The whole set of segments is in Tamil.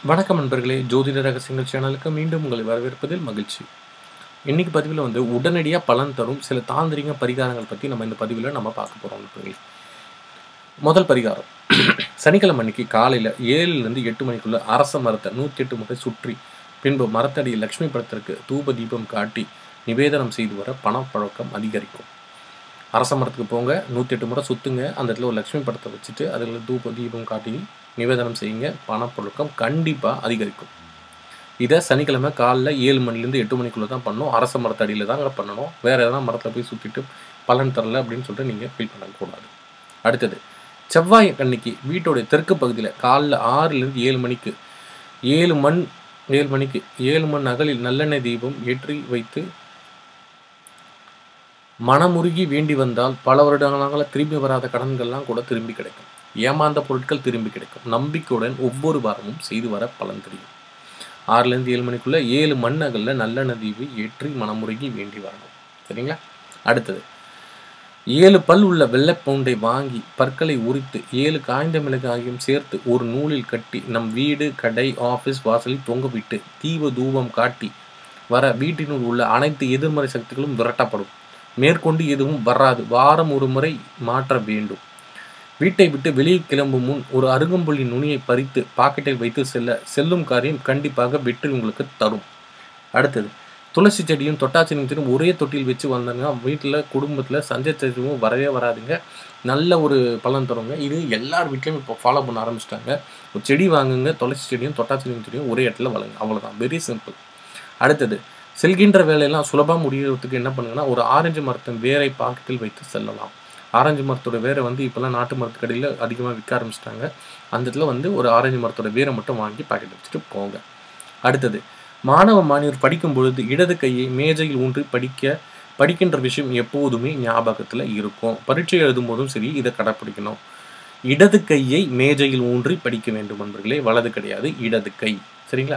வணக்கம் நண்பர்களே, ஜோதிட ரகசியங்கள் சேனலுக்கு மீண்டும் உங்களை வரவேற்பதில் மகிழ்ச்சி. இன்னைக்கு பதிவில் வந்து உடனடியாக பலன் தரும் சில தாந்திரிக பரிகாரங்கள் பற்றி இந்த பதிவில் நம்ம பார்க்க போகிறோம் நண்பர்களே. முதல் பரிகாரம், சனிக்கிழமை அன்னைக்கு காலையில் 7லேருந்து 8 மணிக்குள்ள அரச மரத்தை 108 முறை சுற்றி பின்பு மரத்தடி லட்சுமி படத்திற்கு தூப தீபம் காட்டி நிவேதனம் செய்து வர பணப்பழக்கம் அதிகரிக்கும். அரச மரத்துக்கு போங்க, 108 முறை சுற்றுங்க, அந்த இடத்துல ஒரு லட்சுமி படத்தை வச்சுட்டு அதில் தூப தீபம் காட்டி நிவேதனம் செய்யுங்க, பணப்புழக்கம் கண்டிப்பாக அதிகரிக்கும். இதை சனிக்கிழமை காலைல 7 மணிலேருந்து 8 மணிக்குள்ளே தான் பண்ணணும். அரச மரத்தடியில் தாங்க பண்ணணும். வேறு எதனா மரத்தில் போய் சுற்றிட்டு பலன் தரல அப்படின்னு சொல்லிட்டு நீங்கள் ஃபீல் பண்ணக்கூடாது. அடுத்தது, செவ்வாய் அன்னைக்கு வீட்டோடைய தெற்கு பகுதியில் காலைல 6லேருந்து 7 மணிக்கு 7 மணி அகலில் நல்லெண்ணெய் தீபம் ஏற்றி வைத்து மனமுருகி வேண்டி வந்தால் பல வருடங்களாக திரும்பி வராத கடன்கள்லாம் கூட திரும்பி கிடைக்கும். ஏமாந்த பொருட்கள் திரும்பி கிடைக்கும். நம்பிக்கையுடன் ஒவ்வொரு வாரமும் செய்து வர பலன் தெரியும். 6லேருந்து 7 மணிக்குள்ள 7 மண்ணகல்ல நல்லெண்ணெய் தீபம் ஏற்றி மனமுருகி வேண்டி வரணும். சரிங்களா? அடுத்தது, 7 பல் உள்ள வெள்ளை பூண்டை வாங்கி பற்களை உரித்து 7 காய்ந்த மிளகாயும் சேர்த்து ஒரு நூலில் கட்டி நம் வீடு, கடை, ஆஃபீஸ் வாசலில் தொங்கவிட்டு தீப தூபம் காட்டி வர வீட்டினுள் உள்ள அனைத்து எதிர்மறை சக்திகளும் விரட்டப்படும். மேற்கொண்டு எதுவும் வராது. வாரம் ஒரு முறை மாற்ற வேண்டும். வீட்டை விட்டு வெளியே கிளம்பும் முன் ஒரு அருகம்புல்லி நுனியை பறித்து பாக்கெட்டில் வைத்து செல்லும் காரியம் கண்டிப்பாக வெற்றி உங்களுக்கு தரும். அடுத்தது, துளசி செடியும் தொட்டாச்சி செடியும் ஒரே தொட்டியில் வச்சு வந்தாங்க வீட்டில் குடும்பத்தில் சஞ்சரிவும் வரவே வராதுங்க. நல்ல ஒரு பலன் தருங்க. இது எல்லார் வீட்லையும் இப்போ ஃபாலோ பண்ண ஆரம்பிச்சிட்டாங்க. ஒரு செடி வாங்குங்க, துளசி செடியும் தொட்டாச்சி செடியும் ஒரே இடத்துல வளங்க. அவ்வளோதான், வெரி சிம்பிள். அடுத்தது, செல்கின்ற வேலையெல்லாம் சுலபமாக முடிகிறதுக்கு என்ன பண்ணுங்கன்னா, ஒரு ஆரஞ்சு மரத்தின் வேரை பாக்கெட்டில் வைத்து செல்லலாம். ஆரஞ்சு மரத்தோட வேரை வந்து இப்போல்லாம் நாட்டு மரத்து கடையில் அதிகமாக விற்க ஆரம்பிச்சிட்டாங்க. அந்த இடத்துல ஒரு ஆரஞ்சு மரத்தோட வேரை மட்டும் வாங்கி பாக்கெட் வச்சுட்டு போங்க. அடுத்தது, மாணவர் படிக்கும் பொழுது இடது கையை மேஜையில் ஊன்றி படிக்கின்ற விஷயம் எப்போதுமே ஞாபகத்தில் இருக்கும். பரீட்சை எழுதும் போதும் சரி, இதை கடைப்பிடிக்கணும். இடது கையை மேஜையில் ஊன்றி படிக்க வேண்டும் நண்பர்களே, வலது கிடையாது, இடது கை. சரிங்களா?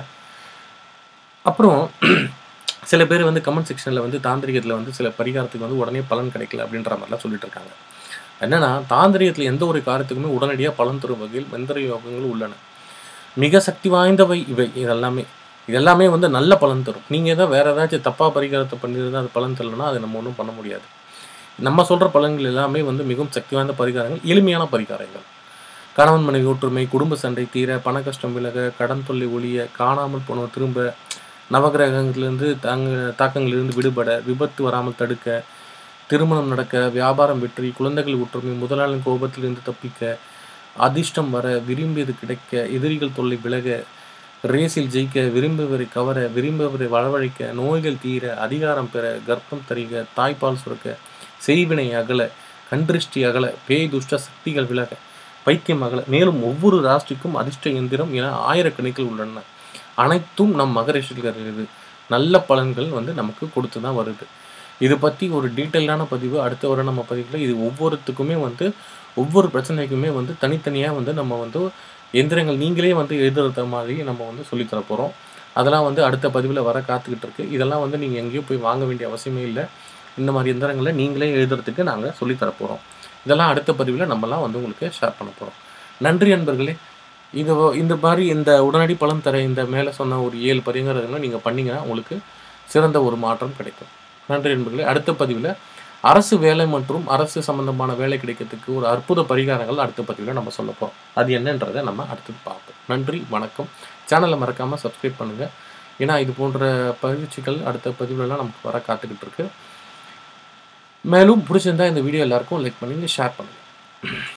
அப்புறம் சில பேர் கமெண்ட் செக்ஷனில் தாந்திரிகத்தில் சில பரிகாரத்துக்கு உடனே பலன் கிடைக்கல அப்படின்ற மாதிரிலாம் சொல்லிட்டு இருக்காங்க. என்னன்னா, தாந்திரிகத்தில் எந்த ஒரு காரியத்துக்குமே உடனடியாக பலன் தரும் வகையில் மந்திர யோகங்கள் உள்ளன. மிக சக்தி வாய்ந்தவை இவை. இதெல்லாமே நல்ல பலன் தரும். நீங்கள் தான் வேறு ஏதாச்சும் தப்பாக பரிகாரத்தை பண்ணியிருந்தால் அது பலன் தரலன்னா அது நம்ம ஒன்றும் பண்ண முடியாது. நம்ம சொல்கிற பலன்கள் எல்லாமே மிகவும் சக்தி வாய்ந்த பரிகாரங்கள், எளிமையான பரிகாரங்கள். கணவன் மனைவி ஒற்றுமை, குடும்ப சண்டை தீர, பண கஷ்டம் விலக, கடன் தொல்லை ஒழிய, காணாமல் போன திரும்ப, நவகிரகங்களிலிருந்து தாக்கங்களிலிருந்து விடுபட, விபத்து வராமல் தடுக்க, திருமணம் நடக்க, வியாபாரம் வெற்றி, குழந்தைகள் ஒற்றுமை, முதலாளின் கோபத்திலிருந்து தப்பிக்க, அதிர்ஷ்டம் வர, விரும்பியது கிடைக்க, எதிரிகள் தொல்லை விலக, ரேஸில் ஜெயிக்க, விரும்புவரை கவர, விரும்புவரை வரவழைக்க, நோய்கள் தீர, அதிகாரம் பெற, கர்ப்பம் தரிக, தாய்ப்பால் சுரக்க, செய்வினை அகல, கண்திருஷ்டி அகல, பேய் துஷ்ட சக்திகள் விலக, பைத்தியம் அகல. மேலும் ஒவ்வொரு ராசிக்கும் அதிர்ஷ்ட எந்திரம் என ஆயிரக்கணக்கில் உள்ளன. அனைத்தும் நம் மகரிஷிகள் நல்ல பலன்கள் நமக்கு கொடுத்து தான் வருது. இது பற்றி ஒரு டீட்டெயிலான பதிவு அடுத்த வர நம்ம பதிவில் இது ஒவ்வொருத்துக்குமே ஒவ்வொரு பிரச்சனைக்குமே தனித்தனியாக நம்ம எந்திரங்கள் நீங்களே எழுதுறது மாதிரி நம்ம சொல்லித்தர போகிறோம். அதெல்லாம் அடுத்த பதிவில் வர காத்துக்கிட்டு இருக்கு. இதெல்லாம் நீங்கள் எங்கேயும் போய் வாங்க வேண்டிய அவசியமே இல்லை. இந்த மாதிரி எந்திரங்களை நீங்களே எழுதுறதுக்கு நாங்கள் சொல்லித்தர போகிறோம். இதெல்லாம் அடுத்த பதிவில் நம்மலாம் உங்களுக்கு ஷேர் பண்ண போகிறோம். நன்றி நண்பர்களே. இந்த மாதிரி இந்த உடனடி பலன் தர இந்த மேலே சொன்ன ஒரு 7 பரிகாரங்களை நீங்கள் பண்ணிங்கன்னா உங்களுக்கு சிறந்த ஒரு மாற்றம் கிடைக்கும். நன்றி நண்பர்களே. அடுத்த பதிவில் அரசு வேலை மற்றும் அரசு சம்பந்தமான வேலை கிடைக்கிறதுக்கு ஒரு அற்புத பரிகாரங்கள் அடுத்த பதிவில் நம்ம சொல்ல போகிறோம். அது என்னன்றதை நம்ம அடுத்தது பார்ப்போம். நன்றி, வணக்கம். சேனலை மறக்காமல் சப்ஸ்கிரைப் பண்ணுங்கள். ஏன்னா இது போன்ற பயிற்சிகள் அடுத்த பதிவுலலாம் நமக்கு வர காத்துக்கிட்டு இருக்கு. மேலும் பிடிச்சிருந்தா இந்த வீடியோ எல்லாருக்கும் லைக் பண்ணி ஷேர் பண்ணுங்கள்.